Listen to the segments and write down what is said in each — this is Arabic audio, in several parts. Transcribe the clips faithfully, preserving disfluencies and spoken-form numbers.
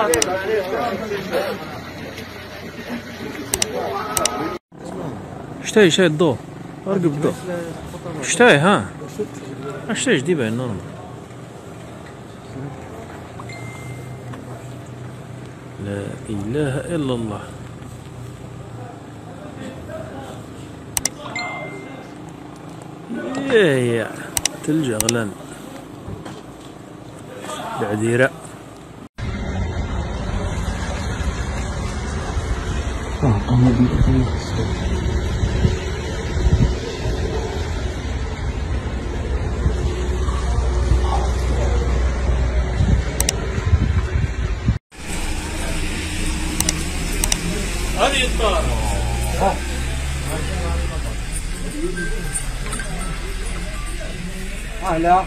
اشتاي شاي الضوء ارقب الضوء اشتاي ها اشتاي جديبه النورمال. لا اله الا الله. يا تلجأ غلان بعديرة. هذه الطارة هلا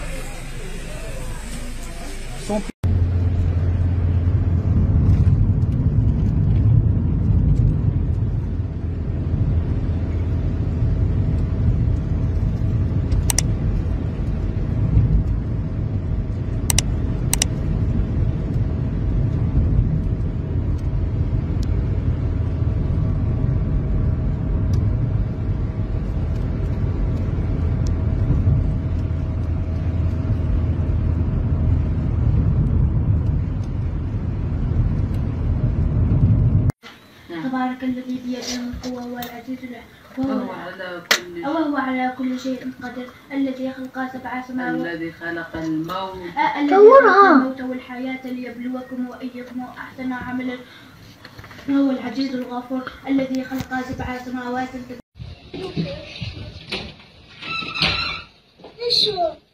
تبارك الذي بيده القوة وهو العزيز وهو على كل وهو على كل شيء قدير. الذي خلق سبع سماوات الذي خلق الموت الذي خلق الموت والحياة ليبلوكم أيكم أحسن عملا وهو العزيز الغفور. الذي خلق سبع سماوات